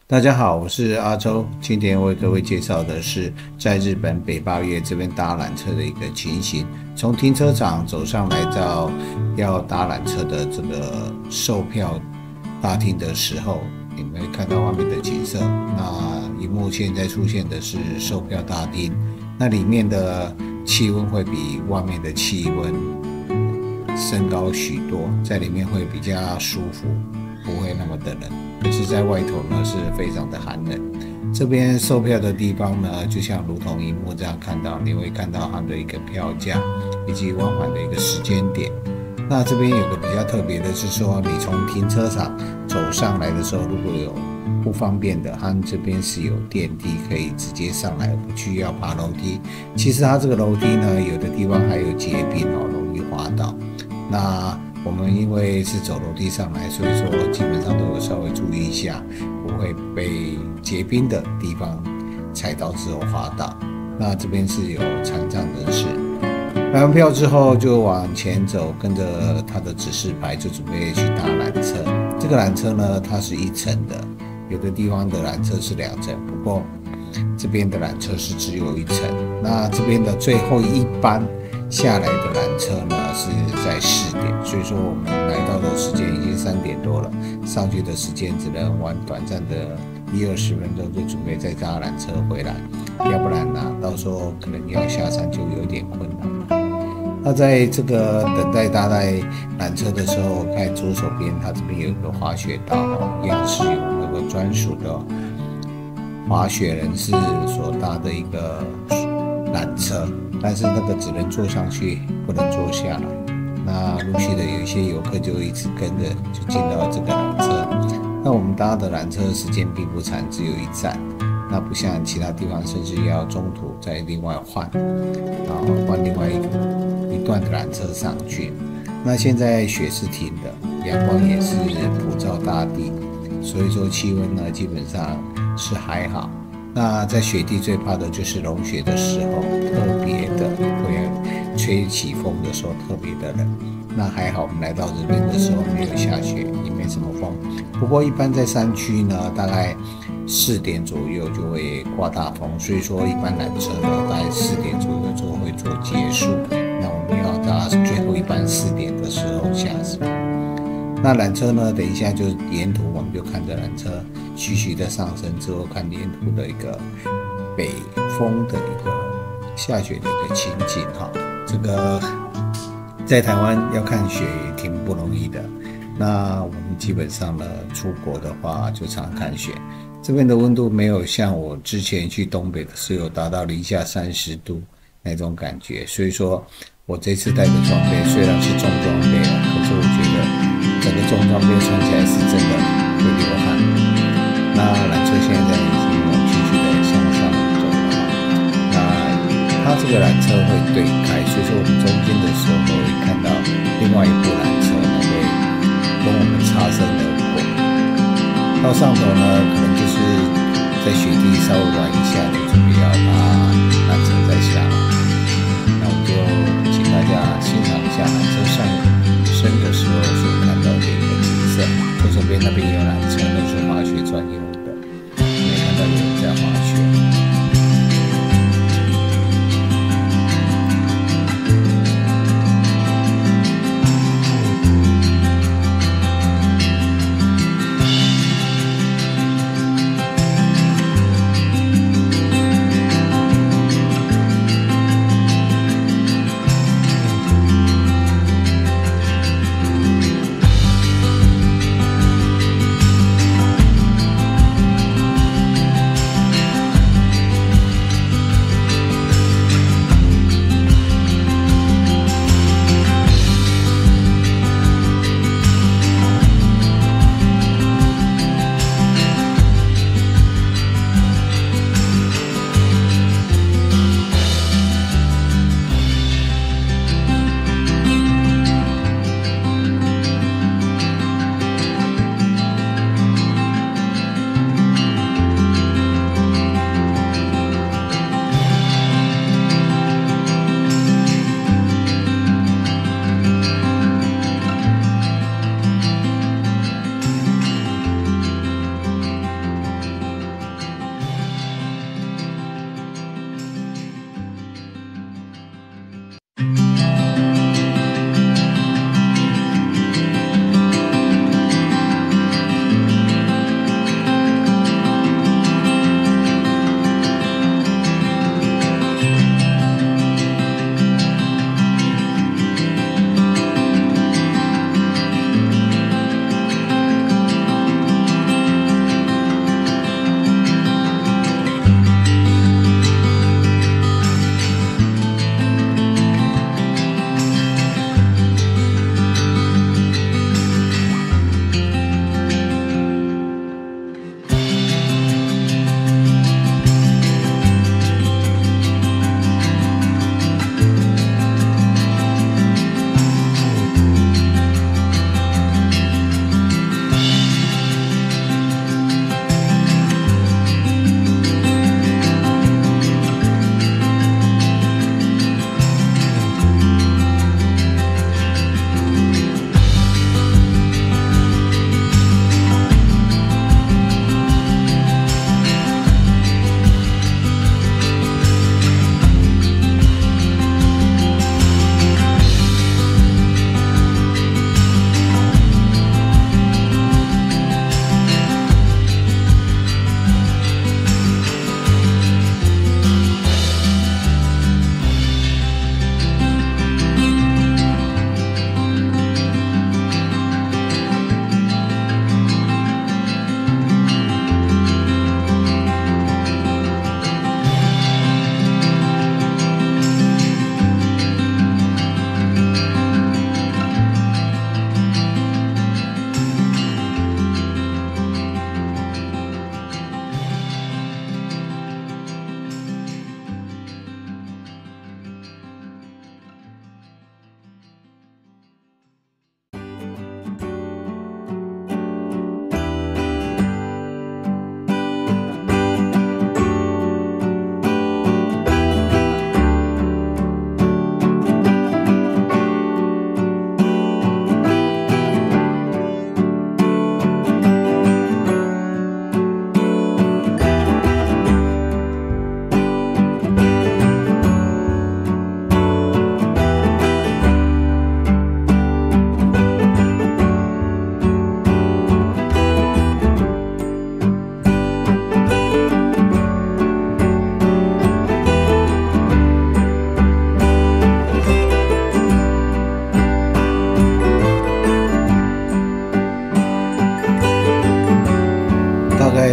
大家好，我是阿周，今天为各位介绍的是在日本北八月这边搭缆车的一个情形。从停车场走上来到要搭缆车的这个售票大厅的时候，你们会看到外面的景色。那荧幕现在出现的是售票大厅，那里面的气温会比外面的气温升高许多，在里面会比较舒服，不会那么的冷。可是在外头呢是非常的寒冷。这边售票的地方呢，就像如同荧幕这样看到，你会看到它的一个票价以及往返的一个时间点。那这边有个比较特别的是说，你从停车场走上来的时候，如果有不方便的，它这边是有电梯可以直接上来，不需要爬楼梯。其实它这个楼梯呢，有的地方还有结冰哦，容易滑倒。那我们因为是走楼梯上来，所以说基本上都有稍微注意一下，不会被结冰的地方踩到之后滑倒。那这边是有残障人士，买完票之后就往前走，跟着它的指示牌就准备去搭缆车。这个缆车呢，它是一层的，有的地方的缆车是2层，不过这边的缆车是只有1层。那这边的最后一班下来的缆车呢是在4点，所以说我们来到的时间已经3点多了，上去的时间只能玩短暂的10-20分钟，就准备再搭缆车回来，要不然到时候可能要下山就有点困难。那在这个等待搭缆车的时候，看左手边它这边有一个滑雪道，一样是有那个专属的滑雪人士所搭的一个缆车，但是那个只能坐上去，不能坐下来。那陆续的有一些游客就一直跟着，就进到这个缆车。那我们搭的缆车时间并不长，只有1站。那不像其他地方，甚至要中途再另外换，然后换另外一段的缆车上去。那现在雪是停的，阳光也是普照大地，所以说气温呢基本上是还好。那在雪地最怕的就是融雪的时候，特别的会吹起风的时候特别的冷。那还好，我们来到这边的时候没有下雪，也没什么风。不过一般在山区呢，大概4点左右就会刮大风，所以说一般缆车呢，大概4点左右就会做结束。那我们要搭最后一班4点的时候下山。那缆车呢，等一下就沿途我们就看着缆车徐徐的上升之后，看沿途的一个北风的一个下雪的一个情景哈。这个在台湾要看雪也挺不容易的。那我们基本上呢，出国的话就常看雪。这边的温度没有像我之前去东北的时候达到零下30度那种感觉，所以说我这次带的装备虽然是重装备啊，可是我觉得整个重装备穿起来是真的会流汗。那缆车现在已经继续的向上走了，那它这个缆车会对开，所以说我们中间的时候会看到另外一部缆车呢会跟我们擦身而过。到上头呢，可能就是在雪地稍微玩一下，就准备要把缆车再下来。那我们就请大家欣赏一下缆车上升的时候所看到的一个景色。左手边那边有缆车，那是滑雪专用的，可以看到有人在滑雪。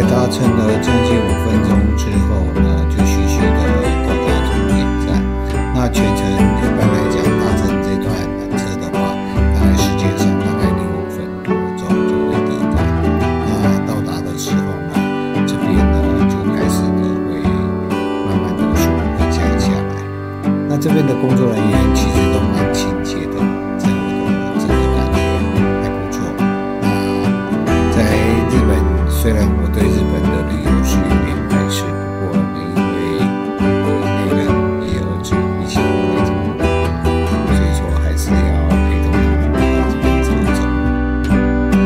搭乘了将近5分钟之后呢，就徐徐的到达终点站。那全程一般来讲，搭乘这段缆车的话，大概时间上大概6分多钟就会抵达。那到达的时候呢，这边呢就开始的会慢慢的速度会降下来。那这边的工作人员其实都蛮亲切的，在我的这个感觉还不错。那在日本，虽然我对日本的旅游是有点排斥，不过呢，因为内人也儿子一起过来这边，所以说还是要陪同他们到这边走一走。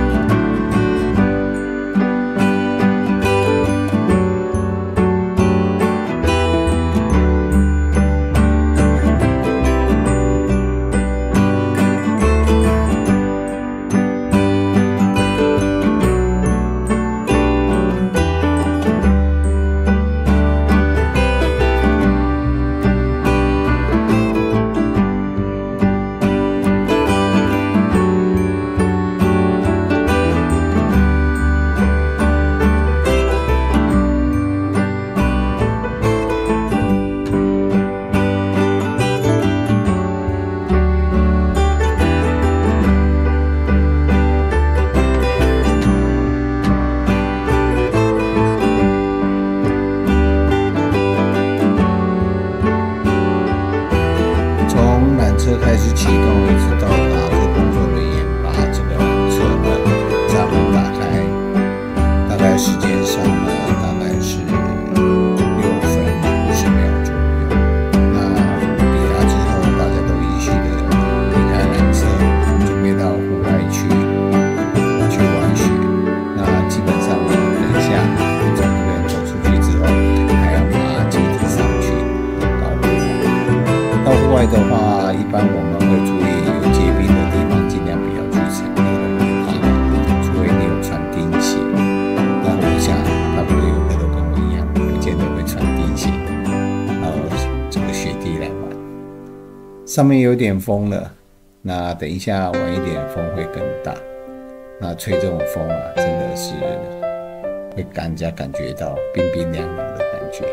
从缆车开始启动，一直到达这工作人员把这个缆车的闸门打开，大概时间上呢，大概是6分50秒左右。那抵达之后，大家都依序的离开缆车，准备到户外去玩雪。那基本上呢，等一下从这边走出去之后，还要拿阶梯上去到户外。到户外的话，一般我们会注意有结冰的地方，尽量不要去踩那个地方，除非你有穿钉鞋。那我想大部分游客都跟我一样，不见得会穿钉鞋到这个雪地来玩。上面有点风了，那等一下晚一点风会更大。那吹这种风啊，真的是会让人家感觉到冰冰凉凉的感觉。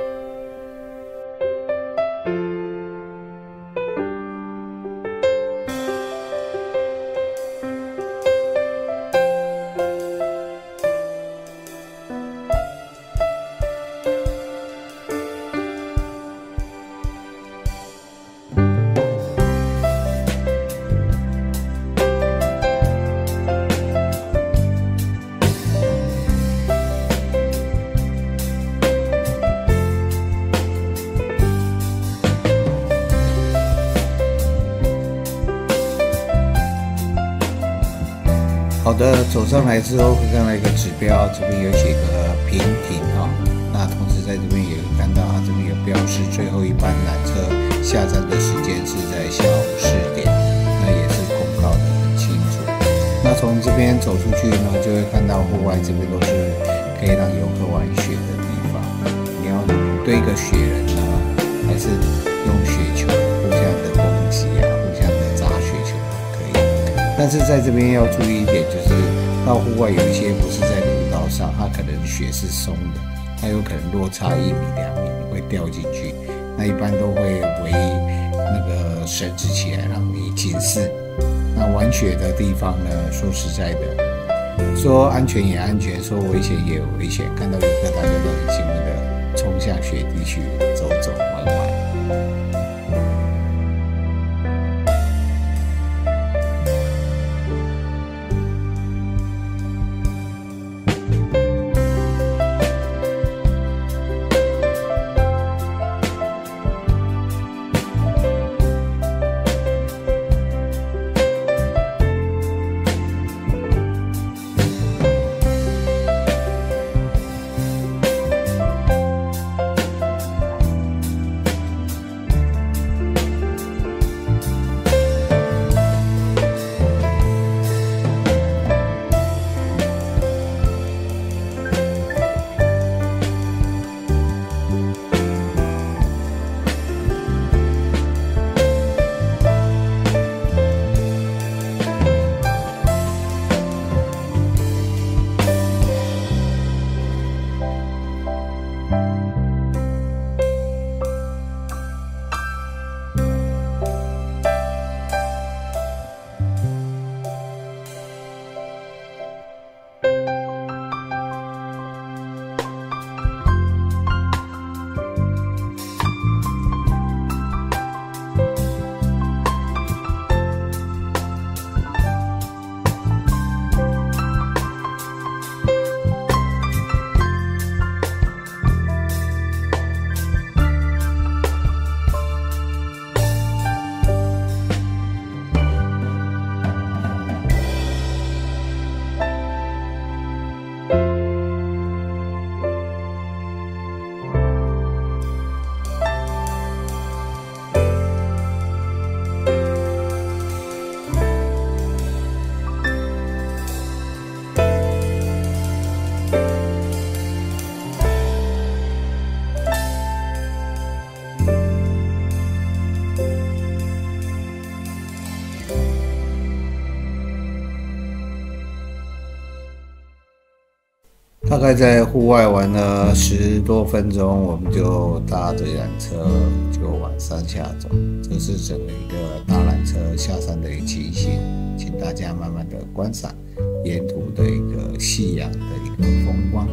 好的，走上来之后会看到一个指标，这边有写个平停哈。那同时在这边也看到它这边有标示，最后一班缆车下站的时间是在下午4点，那也是公告的很清楚。那从这边走出去呢，就会看到户外这边都是可以让游客玩雪的地方。你要堆一个雪人呢，还是用雪球互相的攻击啊，互相的砸雪球都可以。但是在这边要注意一点，就是到户外有一些不是在路道上，它可能雪是松的，它有可能落差1米2米会掉进去。那一般都会围那个绳子起来让你警示。那玩雪的地方呢，说实在的，说安全也安全，说危险也有危险。看到游客大家都很兴奋的冲下雪地去走走玩玩。 大概在户外玩了10多分钟，我们就搭着缆车就往山下走。这是整个一个搭缆车下山的一个情形，请大家慢慢的观赏沿途的一个夕阳的一个风光。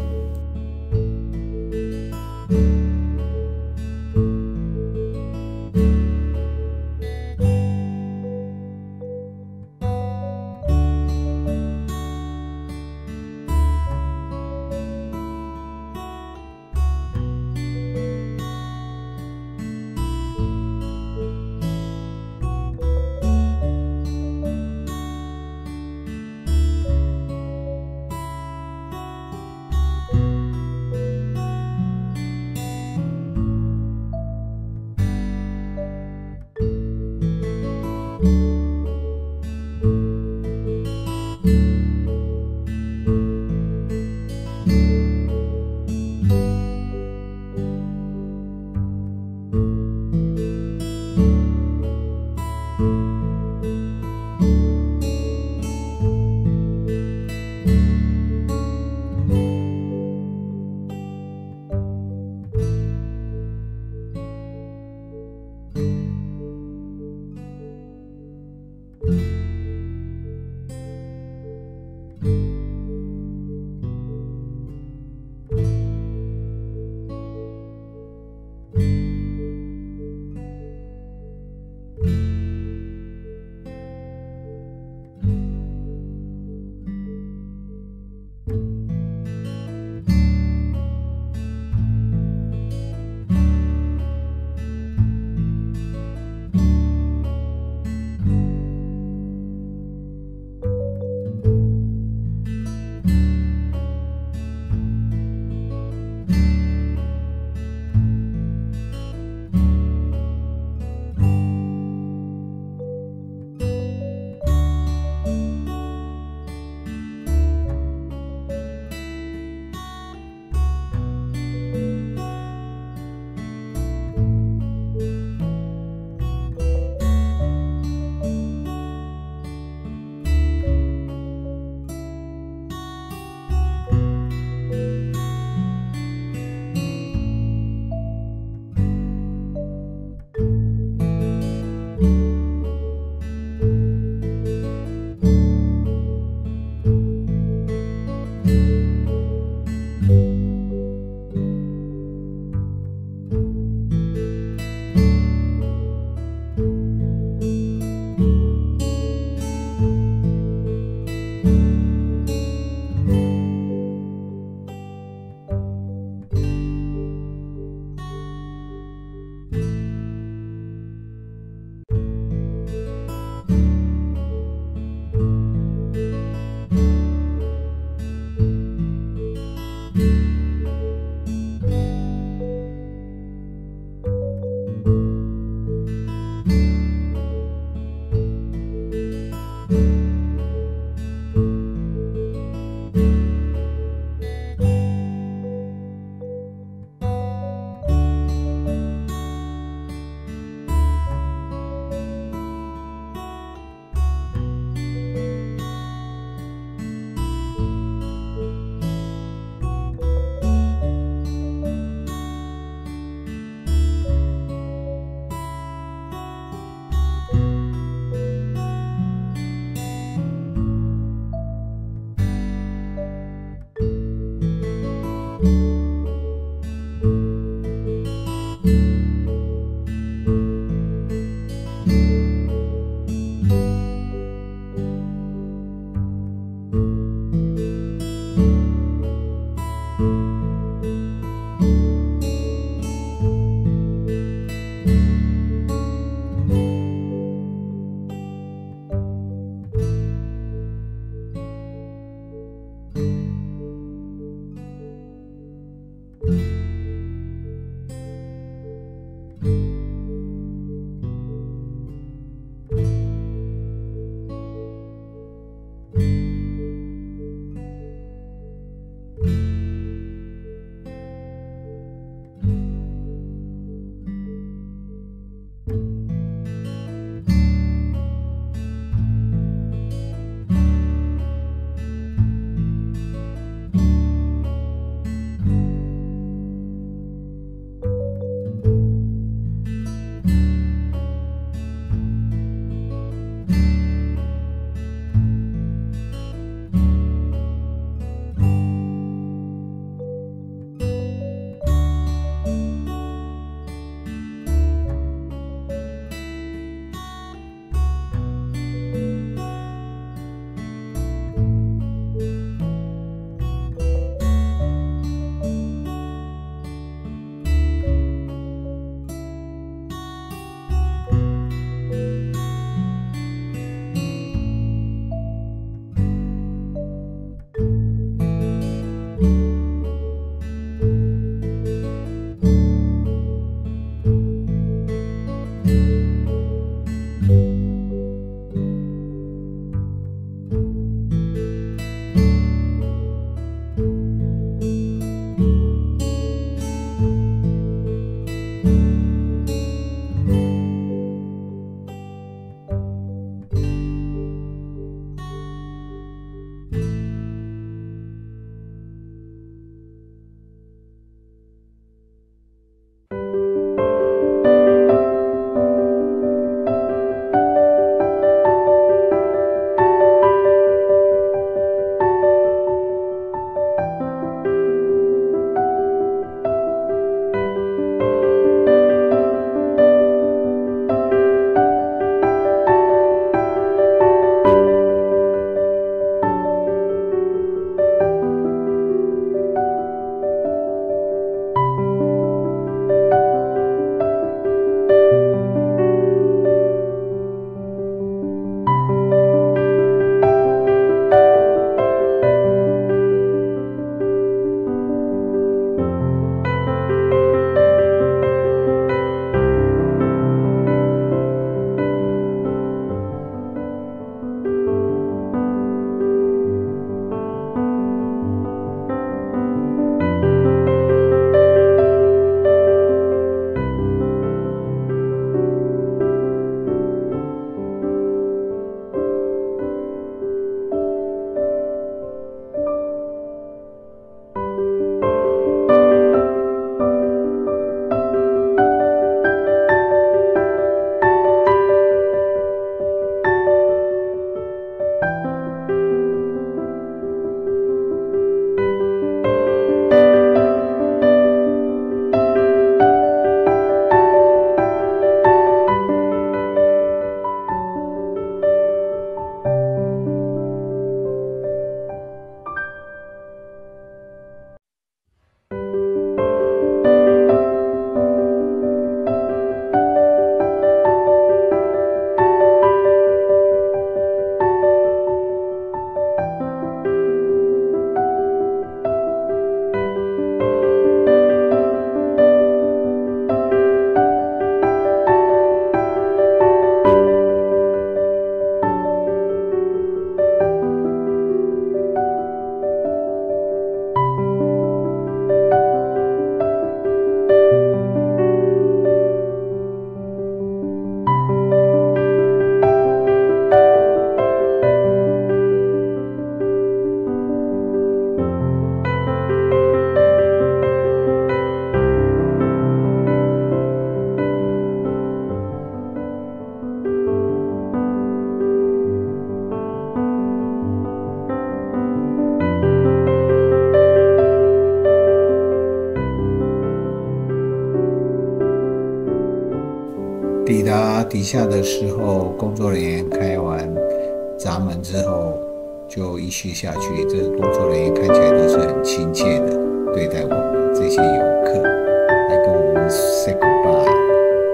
抵达底下的时候，工作人员开完闸门之后，就依序下去。这个工作人员看起来都是很亲切的对待我们这些游客，来跟我们 say goodbye。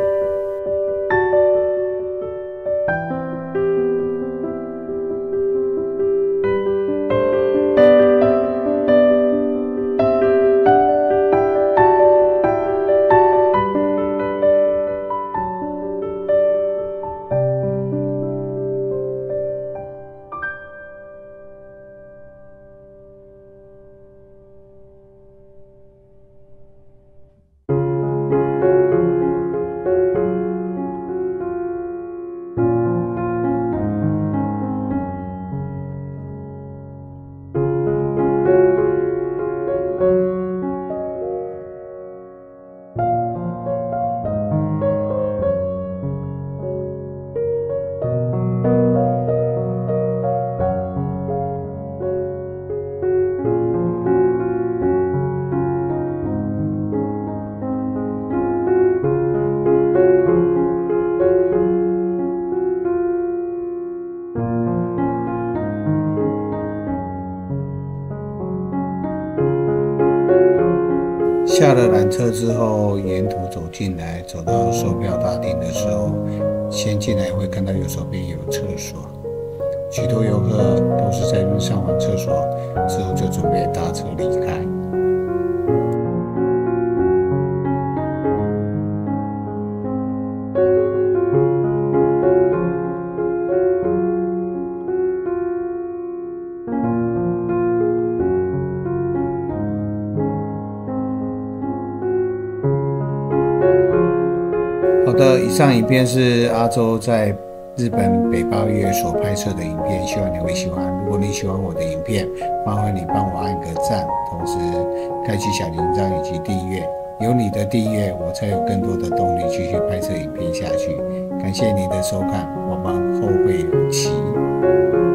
下了缆车之后，沿途走进来，走到售票大厅的时候，先进来会看到右手边有厕所，许多游客都是在那上完厕所之后就准备搭车离开。好的，以上影片是阿周在日本北八月所拍摄的影片，希望你会喜欢。如果你喜欢我的影片，麻烦你帮我按个赞，同时开启小铃铛以及订阅。有你的订阅，我才有更多的动力继续拍摄影片下去。感谢你的收看，我们后会有期。